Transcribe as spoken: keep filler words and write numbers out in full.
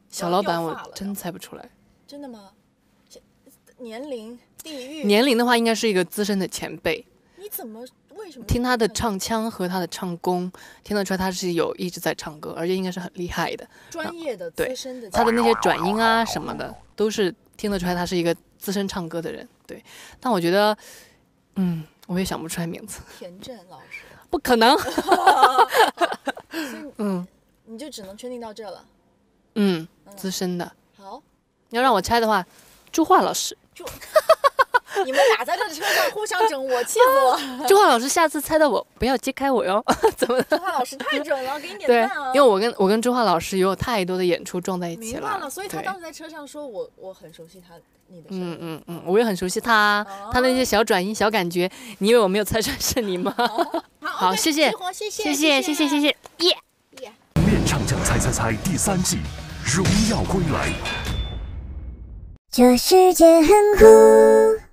小老板我真猜不出来。 真的吗？年龄、地域？ 年龄的话，应该是一个资深的前辈。 你怎么为什么？ 听他的唱腔和他的唱功，听得出来他是有一直在唱歌，而且应该是很厉害的， 专业的、资深的。 他的那些转音啊什么的，都是听得出来他是一个资深唱歌的人。对，但我觉得，嗯，我也想不出来名字。 田震老师？ 不可能。 嗯，你就只能确定到这了。 嗯，资深的。 好， 要让我猜的话，朱桦老师。 你们俩在这车上互相整我，气死我！ 朱桦老师，下次猜到我不要揭开我哟。怎么？ 朱桦老师太准了，给你点赞啊！ 因为我跟我跟朱桦老师有太多的演出撞在一起了。 明白了，所以他当时在车上说我我很熟悉他你的声音。 嗯嗯嗯，我也很熟悉他，哦、他的那些小转音、小感觉，你以为我没有猜出来是你吗？ 好， 好，谢谢， 谢谢谢，谢谢，谢谢，耶！ 耶！ 面唱将猜猜猜第三季，荣耀归来。 这世界很酷。